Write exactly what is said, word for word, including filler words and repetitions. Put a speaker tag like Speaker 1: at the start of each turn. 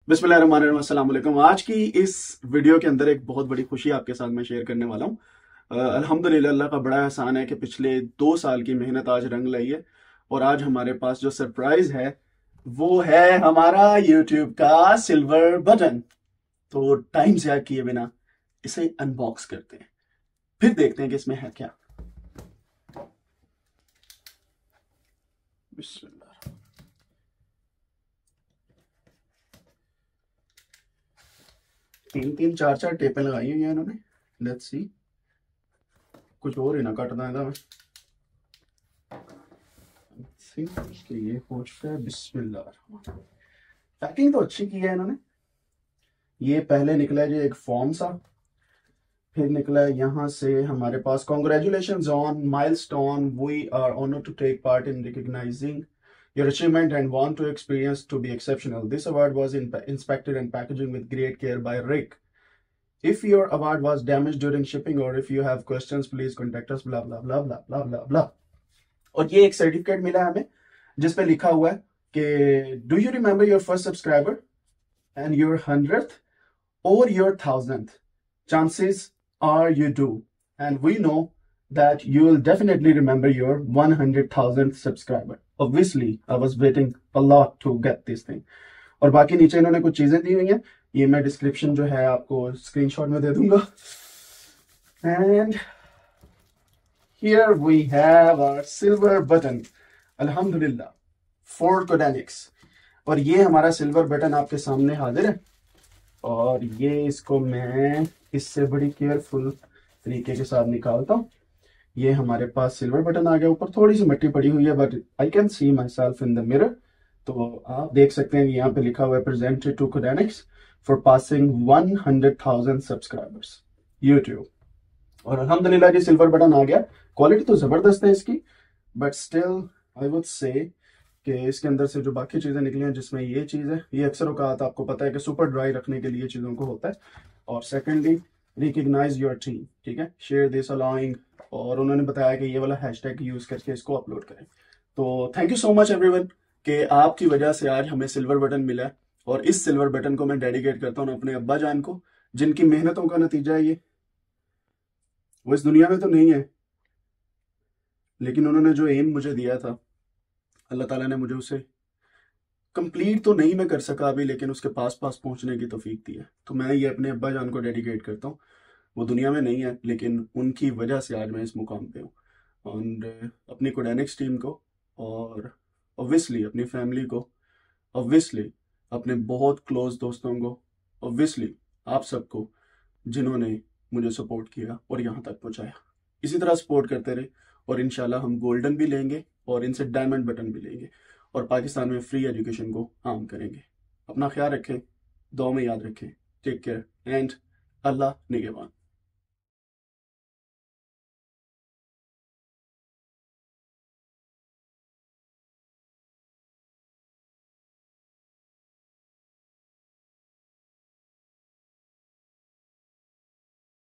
Speaker 1: बिस्मिल्लाहिर्रहमानिर्रहीम, अस्सलाम वालेकुम। आज की इस वीडियो के अंदर एक बहुत बड़ी खुशी आपके साथ मैं शेयर करने वाला हूँ। अल्हम्दुलिल्लाह, अल्लाह का बड़ा एहसान है कि पिछले दो साल की मेहनत आज रंग लाई है और आज हमारे पास जो सरप्राइज है वो है हमारा यूट्यूब का सिल्वर बटन। तो टाइम ज़ाया किए बिना इसे अनबॉक्स करते हैं, फिर देखते हैं कि इसमें है क्या। बिस्मिल्लाह। तीन तीन चार चार टेपें लगाई हुई हैं इन्होंने। लेट्स सी, कुछ और ही ना कट दें मैं। कि ये हो चुका है। बिस्मिल्लाह। पैकिंग तो अच्छी की है इन्होंने। ये पहले निकला है जी एक फॉर्म सा, फिर निकला है यहाँ से हमारे पास congratulations on milestone, we are honoured to take part in recognising your achievement and want to experience to be exceptional. This award was in, inspected and packaging with great care by Rick. If your award was damaged during shipping or if you have questions, please contact us. Blah blah blah blah blah blah blah. और ये एक certificate मिला है हमें जिसपे लिखा हुआ है कि do you remember your first subscriber and your hundred और your thousand, chances are you do and we know that you will definitely remember your one hundred thousandth subscriber. Obviously, I was waiting a lot to get this thing. और बाकी नीचे इन्होंने कुछ चीजें दी हुई हैं, ये मैं डिस्क्रिप्शन जो है आपको स्क्रीनशॉट में दे दूंगा। And here we have our silver button. अल्हम्दुलिल्लाह, फोर कोडेनिक्स। और ये हमारा सिल्वर बटन आपके सामने हाजिर है और ये इसको मैं इससे बड़ी केयरफुल तरीके के साथ निकालता हूँ। ये हमारे पास सिल्वर बटन आ गया। ऊपर थोड़ी सी मिट्टी पड़ी हुई है but I can see myself in the mirror. तो आप देख सकते हैं यहाँ पे लिखा हुआ है presented to Codenix for passing one hundred thousand subscribers YouTube. और अल्हम्दुलिल्लाह जी सिल्वर बटन आ गया। क्वालिटी तो जबरदस्त है इसकी, but still I would say कि इसके अंदर से जो बाकी चीजें निकली हैं, जिसमें ये चीज है, ये अक्सर औकात आपको पता है कि सुपर ड्राई रखने के लिए चीजों को होता है। और सेकेंडली, रिकग्नाइज योर टीम, ठीक है, शेयर दिस अलाउइंग, और उन्होंने बताया कि ये वाला हैशटैग यूज करके इसको अपलोड करें। तो thank you so much everyone कि आपकी वजह से आज हमें सिल्वर बटन मिला है। और इस सिल्वर बटन को मैं डेडिकेट करता हूँ अपने अब्बा जान को, जिनकी मेहनतों का नतीजा है ये। वो इस दुनिया में तो नहीं है, लेकिन उन्होंने जो एम मुझे दिया था, अल्लाह ताला ने मुझे उसे कंप्लीट तो नहीं मैं कर सका अभी, लेकिन उसके पास पास पहुंचने की तौफीक दी है। तो मैं ये अपने अब्बा जान को डेडिकेट करता हूँ। वो दुनिया में नहीं है, लेकिन उनकी वजह से आज मैं इस मुकाम पे हूँ। और अपनी कोडेनिक्स टीम को, और ऑब्वियसली अपनी फैमिली को, ऑब्वियसली अपने बहुत क्लोज दोस्तों को, ऑब्वियसली आप सबको जिन्होंने मुझे सपोर्ट किया और यहाँ तक पहुँचाया। इसी तरह सपोर्ट करते रहे और इंशाल्लाह हम गोल्डन भी लेंगे और इनसे डायमंड बटन भी लेंगे और पाकिस्तान में फ्री एजुकेशन को आम करेंगे। अपना ख्याल रखें, दुआ में याद रखें। टेक केयर एंड अल्लाह निगहबान।